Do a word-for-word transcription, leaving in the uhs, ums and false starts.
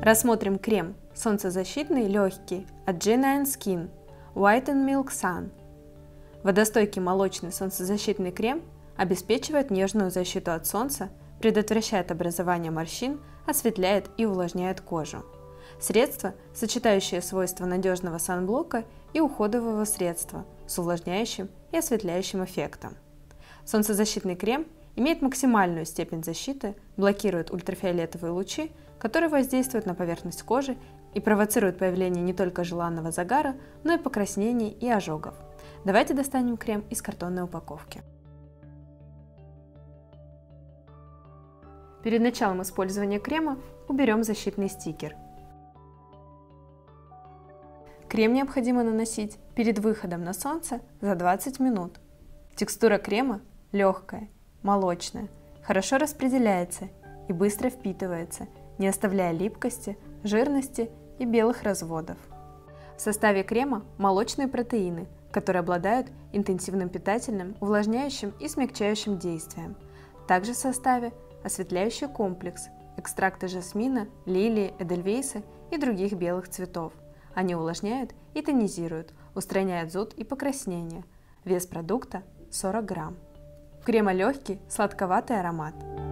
Рассмотрим крем солнцезащитный легкий от джи найн Skin White and Milk Sun. Водостойкий молочный солнцезащитный крем обеспечивает нежную защиту от солнца, предотвращает образование морщин, осветляет и увлажняет кожу. Средство, сочетающее свойства надежного санблока и уходового средства с увлажняющим и осветляющим эффектом. Солнцезащитный крем имеет максимальную степень защиты, блокирует ультрафиолетовые лучи, которые воздействуют на поверхность кожи и провоцируют появление не только желанного загара, но и покраснений и ожогов. Давайте достанем крем из картонной упаковки. Перед началом использования крема уберем защитный стикер. Крем необходимо наносить перед выходом на солнце за двадцать минут. Текстура крема легкая, молочная, хорошо распределяется и быстро впитывается, не оставляя липкости, жирности и белых разводов. В составе крема молочные протеины, которые обладают интенсивным питательным, увлажняющим и смягчающим действием. Также в составе осветляющий комплекс, экстракты жасмина, лилии, эдельвейса и других белых цветов. Они увлажняют и тонизируют, устраняют зуд и покраснение. Вес продукта сорок грамм. У крема легкий, сладковатый аромат.